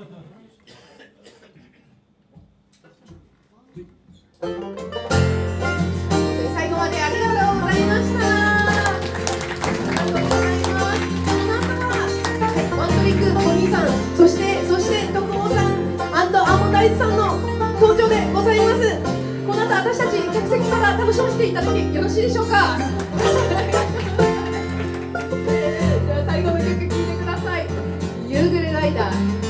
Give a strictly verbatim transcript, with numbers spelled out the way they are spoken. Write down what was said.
最後までありがとうございました。ありがとうございます。この後は、はい、ワントリックお兄さん、そしてそして徳保さんアモ大豆さんの登場でございます。この後私たち客席から楽しませていただいてよろしいでしょうか。では最後の曲聴いてください。夕暮れライダー。